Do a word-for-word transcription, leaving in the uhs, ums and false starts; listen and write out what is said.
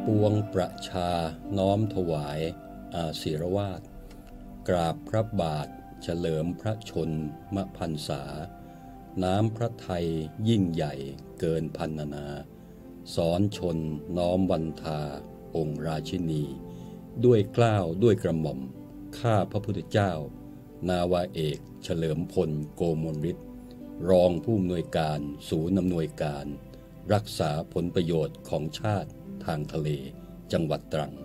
ปวงประชาน้อมถวายอาศิรวาทกราบพระบาทเฉลิมพระชนมพรรษาน้ำพระทัยยิ่งใหญ่เกินพรรณนาสอนชนน้อมวันทาองค์ราชินีด้วยเกล้าวด้วยกระหม่อมข้าพระพุทธเจ้านาวาเอกเฉลิมพลโกมลฤทธิ์รองผู้อำนวยการศูนย์อำนวยการรักษาผลประโยชน์ของชาติทางทะเลจังหวัดตรัง